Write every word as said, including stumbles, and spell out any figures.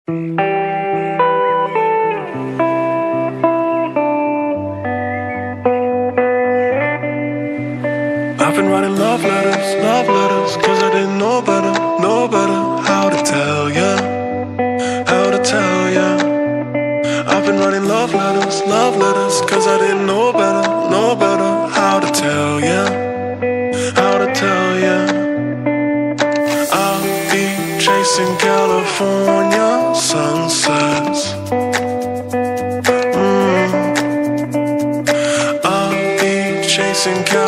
I've been writing love letters, love letters, cause I didn't know better, know better how to tell ya, how to tell ya. I've been writing love letters, love letters, cause I didn't know better, know better how to tell ya, how to tell ya. I'll be chasing California sunsets. Mm. I'll be chasing California